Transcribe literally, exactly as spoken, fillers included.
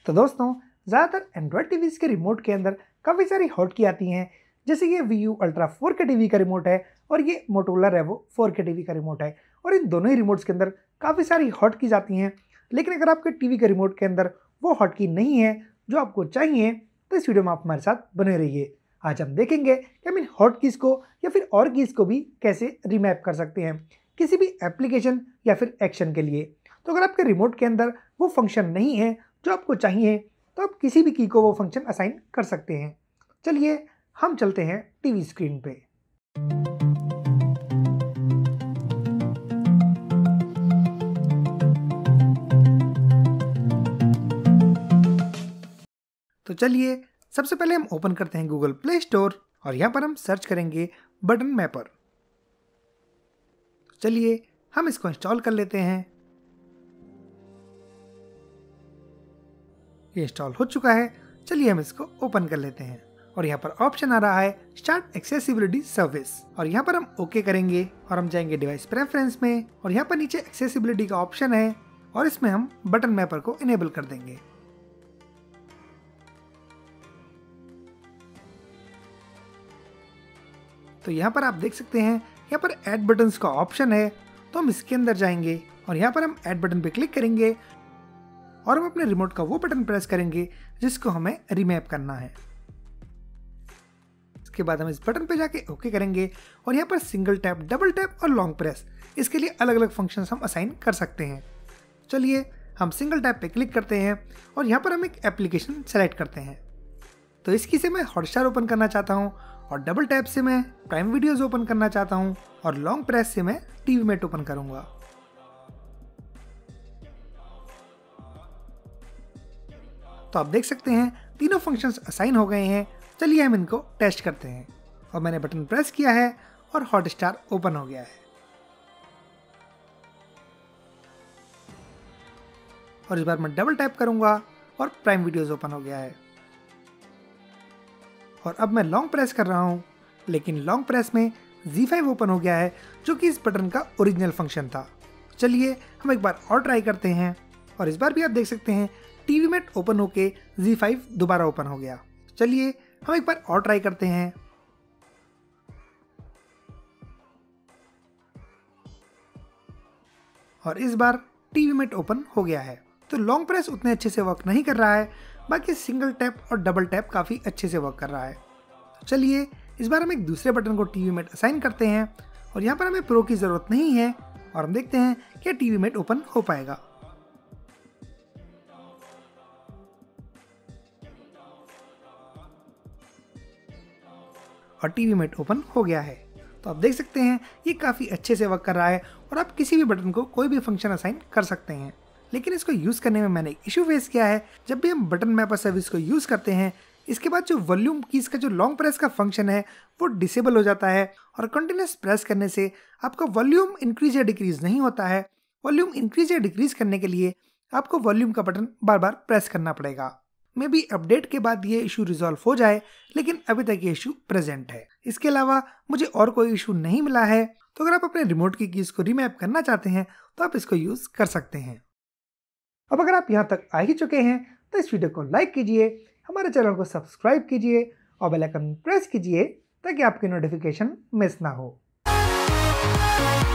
तो दोस्तों, ज़्यादातर एंड्रॉयड टीवीज़ के रिमोट के अंदर काफ़ी सारी हॉटकी आती हैं, जैसे ये V U ultra four K TV का रिमोट है और ये Motorola Revo four K TV का रिमोट है। और इन दोनों ही रिमोट्स के अंदर काफ़ी सारी हॉटकीज आती हैं। लेकिन अगर आपके टीवी के रिमोट के अंदर वो हॉटकी नहीं है जो आपको चाहिए, तो इस वीडियो में आप हमारे साथ बने रहिए। आज हम देखेंगे कि हम इन हॉटकीज़ को या फिर और कीज़ को भी कैसे रीमैप कर सकते हैं किसी भी एप्लीकेशन या फिर एक्शन के लिए। तो अगर आपके रिमोट के अंदर वो फंक्शन नहीं है जो आपको चाहिए, तो आप किसी भी की को वो फंक्शन असाइन कर सकते हैं। चलिए हम चलते हैं टीवी स्क्रीन पे। तो चलिए सबसे पहले हम ओपन करते हैं गूगल प्ले स्टोर और यहाँ पर हम सर्च करेंगे बटन मैपर। चलिए हम इसको इंस्टॉल कर लेते हैं। ये इंस्टॉल हो चुका है। चलिए हम इसको ओपन कर लेते हैं और यहाँ पर ऑप्शन आ रहा है स्टार्ट एक्सेसिबिलिटी सर्विस और यहाँ पर हम ओके करेंगे और हम जाएंगे डिवाइस प्रेफरेंस में और यहाँ पर नीचे एक्सेसिबिलिटी का ऑप्शन है और इसमें हम बटन मैपर को इनेबल कर देंगे। तो यहाँ पर आप देख सकते हैं यहाँ पर ऐड बटन्स का ऑप्शन है, तो हम इसके अंदर जाएंगे और यहाँ पर हम ऐड बटन पे क्लिक करेंगे और हम अपने रिमोट का वो बटन प्रेस करेंगे जिसको हमें रीमैप करना है। इसके बाद हम इस बटन पे जाके ओके करेंगे और यहाँ पर सिंगल टैप, डबल टैप और लॉन्ग प्रेस, इसके लिए अलग अलग फंक्शंस हम असाइन कर सकते हैं। चलिए हम सिंगल टैप पे क्लिक करते हैं और यहाँ पर हम एक एप्लीकेशन सेलेक्ट करते हैं। तो इसकी से मैं हॉटस्टार ओपन करना चाहता हूँ और डबल टैप से मैं प्राइम वीडियोज ओपन करना चाहता हूँ और लॉन्ग प्रेस से मैं टीवी मेट ओपन करूँगा। तो आप देख सकते हैं तीनों फंक्शंस असाइन हो गए हैं। चलिए हम इनको टेस्ट करते हैं और मैंने बटन प्रेस किया है और हॉटस्टार ओपन हो गया है और इस बार मैं डबल टैप करूंगा और प्राइम वीडियोज ओपन हो गया है। और अब मैं लॉन्ग प्रेस कर रहा हूं, लेकिन लॉन्ग प्रेस में ज़ी फाइव ओपन हो गया है जो कि इस बटन का ओरिजिनल फंक्शन था। चलिए हम एक बार और ट्राई करते हैं और इस बार भी आप देख सकते हैं टीवी मेट ओपन होके ज़ी फाइव दोबारा ओपन हो गया। चलिए हम एक बार और ट्राई करते हैं और इस बार टीवी मेट ओपन हो गया है। तो लॉन्ग प्रेस उतने अच्छे से वर्क नहीं कर रहा है, बाकी सिंगल टैप और डबल टैप काफ़ी अच्छे से वर्क कर रहा है। तो चलिए इस बार हम एक दूसरे बटन को टीवी मेट असाइन करते हैं और यहाँ पर हमें प्रो की ज़रूरत नहीं है और हम देखते हैं क्या टीवी मेट ओपन हो पाएगा। और टीवी मेट ओपन हो गया है। तो आप देख सकते हैं ये काफ़ी अच्छे से वर्क कर रहा है और आप किसी भी बटन को कोई भी फंक्शन असाइन कर सकते हैं। लेकिन इसको यूज़ करने में मैंने एक इशू फेस किया है। जब भी हम बटन मैपर सर्विस को यूज़ करते हैं, इसके बाद जो वॉल्यूम कीज़ का जो लॉन्ग प्रेस का फंक्शन है वो डिसेबल हो जाता है और कंटिन्यूस प्रेस करने से आपका वॉल्यूम इंक्रीज या डिक्रीज नहीं होता है। वॉल्यूम इंक्रीज या डिक्रीज करने के लिए आपको वॉल्यूम का बटन बार बार प्रेस करना पड़ेगा। मे बी अपडेट के बाद ये इशू रिजॉल्व हो जाए, लेकिन अभी तक ये इशू प्रेजेंट है। इसके अलावा मुझे और कोई इशू नहीं मिला है। तो अगर आप अपने रिमोट की कीज़ को रीमैप करना चाहते हैं तो आप इसको यूज़ कर सकते हैं। अब अगर आप यहाँ तक आ ही चुके हैं तो इस वीडियो को लाइक कीजिए, हमारे चैनल को सब्सक्राइब कीजिए और बेल आइकन प्रेस कीजिए ताकि आपकी नोटिफिकेशन मिस ना हो।